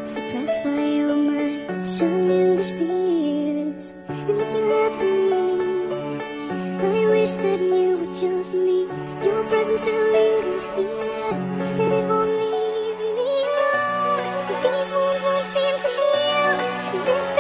suppressed by all my childish fears. And if you left me, I wish that you would just leave. Your presence still lingers here, and it won't leave me alone. These wounds won't seem to heal. This